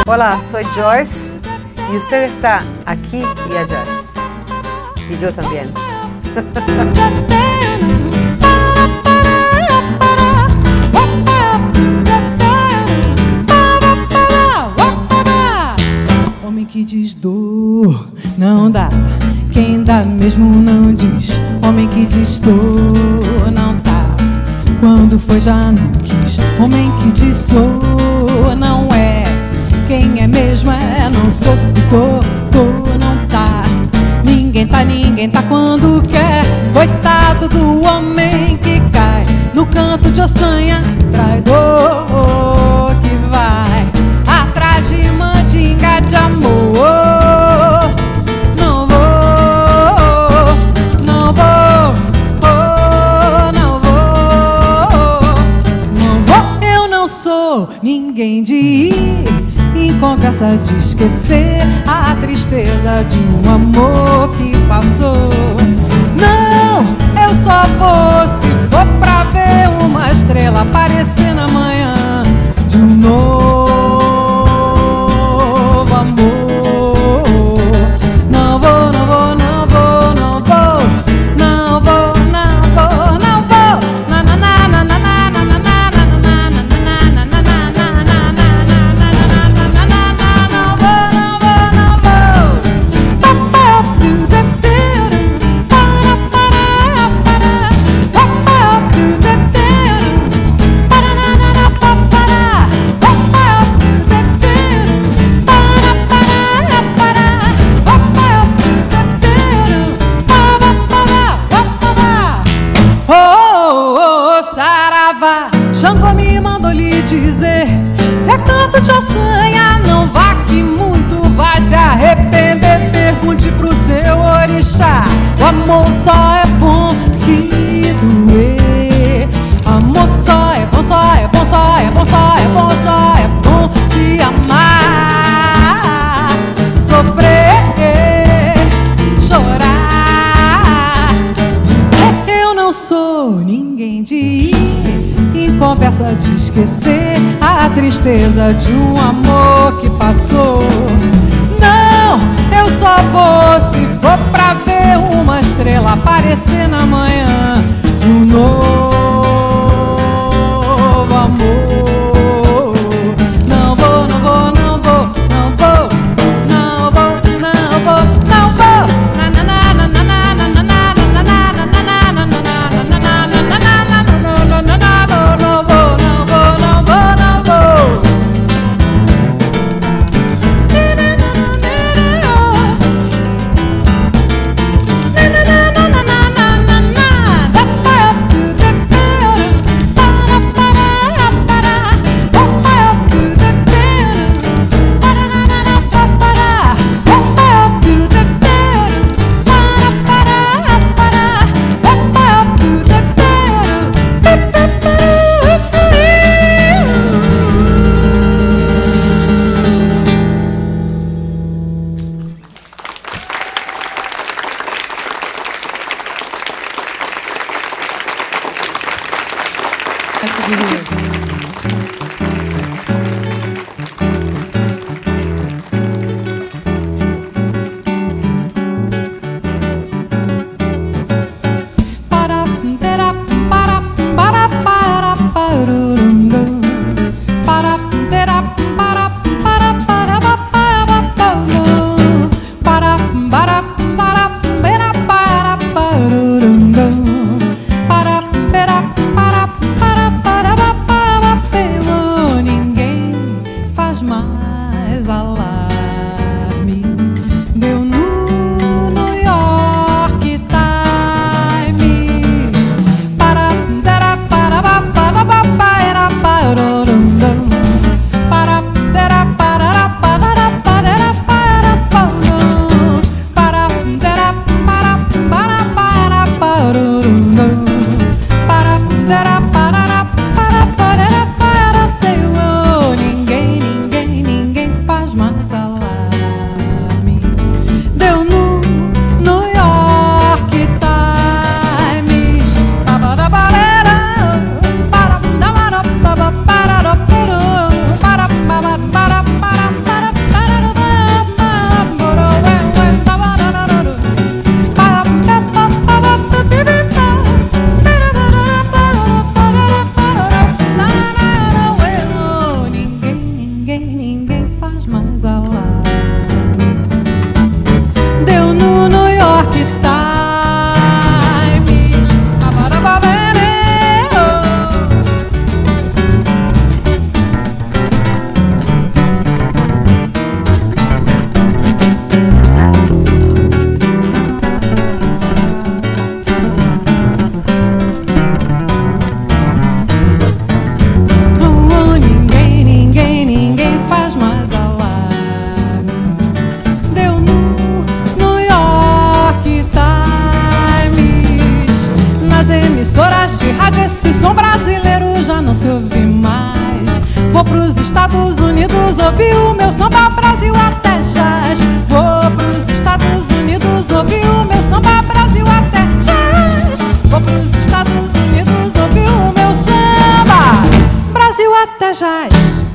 Hola, soy Joyce y usted está aquí y allá. Y yo también. Homem que diz dor, não dá. Quem dá mesmo não diz. Homem que diz dor, não dá. Quando foi já não quis. Homem que diz sou, não é. Quem é mesmo é não sou. Tô, não tá. Ninguém tá quando quer. Coitado do homem que cai no canto de ossanha, traidor que vai atrás de mandinga de amor. Não vou, não vou, oh, não vou, não vou. Eu não sou ninguém de ir em conversa de esquecer a tristeza de um amor que passou. Não, eu só vou se for pra ver uma estrela aparecer na manhã de um novo amor. Não vou, não vou, não vou, não vou, não vou, não vou, não vou. Na na na na na na na na na na na na na Xangô me mandou lhe dizer: se é canto de ossanha, não vá que muito vai se arrepender. Pergunte pro seu orixá: o amor só é bom se doer. Amor só é bom, só é bom, só é bom, só é bom, só é bom se amar, sofrer, chorar, dizer eu não sou ninguém de ir em conversa de esquecer a tristeza de um amor que passou. Não, eu só vou se for pra ver uma estrela aparecer na manhã de um novo amor. Não vou, não vou, não vou, não vou, não vou, não vou, não vou. Na na na na na na na na na na na na na na na esse som brasileiro já não se ouve mais. Vou pros Estados Unidos ouvir o meu samba, Brasil até jazz. Vou pros Estados Unidos ouvir o meu samba, Brasil até jazz. Vou pros Estados Unidos ouvir o meu samba, Brasil até jazz.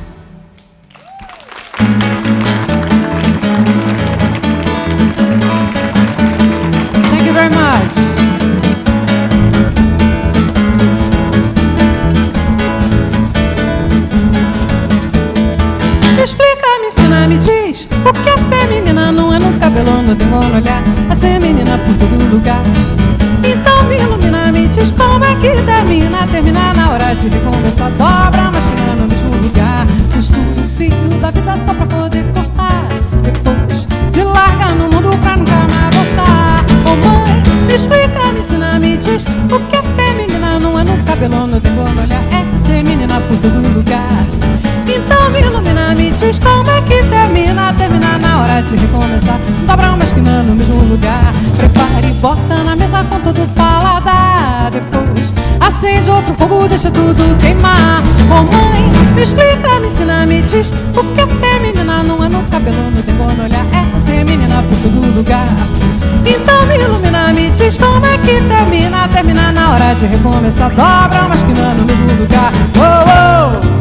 Thank you very much. Me explica, me ensina, me diz o que é feminina, não é no cabelo, não tem como olhar. É ser menina por todo lugar. Então me ilumina, me diz como é que termina. Termina na hora de recomeçar, dobra, mas que no mesmo lugar. Costura o fio da vida só pra poder cortar. Depois se larga no mundo pra nunca mais voltar. Ô mãe, me explica, me ensina, me diz o que é feminina, não é no cabelo, não tem como olhar. É ser menina por todo lugar. Então me ilumina, me diz como é que termina. Termina na hora de recomeçar, dobra uma esquina no mesmo lugar. Prepare e bota na mesa com todo o paladar. Depois acende outro fogo, deixa tudo queimar. Ô mãe, me explica, me ensina, me diz o que é feminina, não é no cabelo, não tem como olhar. É ser menina por todo lugar. Então me ilumina, me diz como é que termina. Termina na hora de recomeçar, dobra uma esquina no mesmo lugar. Oh, oh.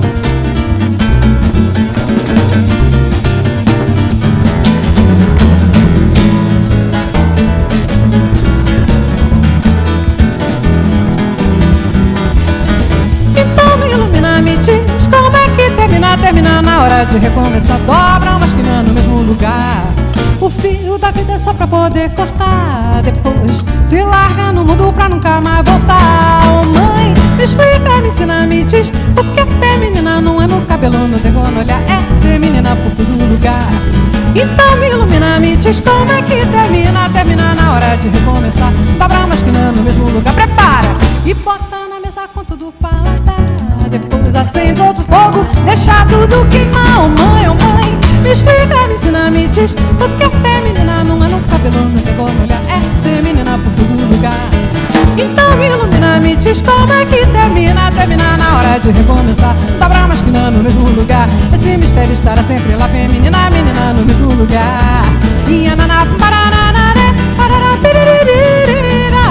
Termina na hora de recomeçar, dobra uma esquina no mesmo lugar. O fio da vida é só pra poder cortar. Depois se larga no mundo pra nunca mais voltar. Oh mãe, me explica, me ensina, me diz o que é feminina, não é no cabelo, não tem como olhar. É ser menina por todo lugar. Então me ilumina, me diz como é que termina. Termina na hora de recomeçar, dobra uma esquina no mesmo lugar. Prepara e bota na mesa com tudo paladar. Depois acende outro fogo, deixa tudo queimar. Oh mãe, me explica, me ensina, me diz o que é feminina, não é no cabelo, não tem como olhar. É ser menina por todo lugar. Então me ilumina, me diz como é que termina. Termina na hora de recomeçar, dobra uma esquina no mesmo lugar. Esse mistério estará sempre lá, feminina, menina no mesmo lugar. E ananá, paranaré, parará, piriririrá.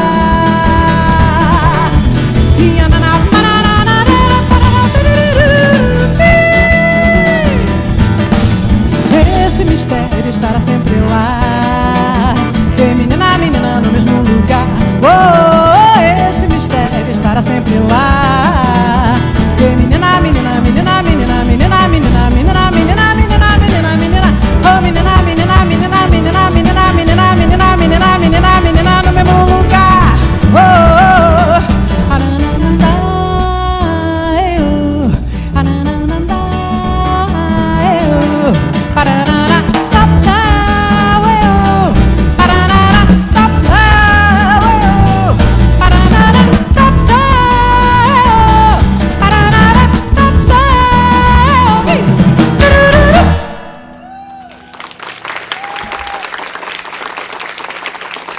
E ananá, esse mistério estará sempre lá. Feminina, menina no mesmo lugar. Oh, esse mistério estará sempre lá. Feminina, menina, menina, menina, menina, menina, menina, menina, menina, menina, menina. Oh, menina, menina, menina, menina, menina, menina, menina, menina, menina, menina no mesmo lugar. Oh,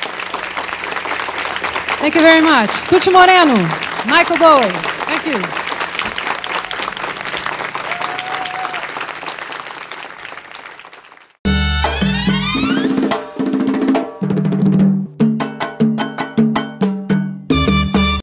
Thank you very much. Tuti Moreno, Michael Bowie. Thank you.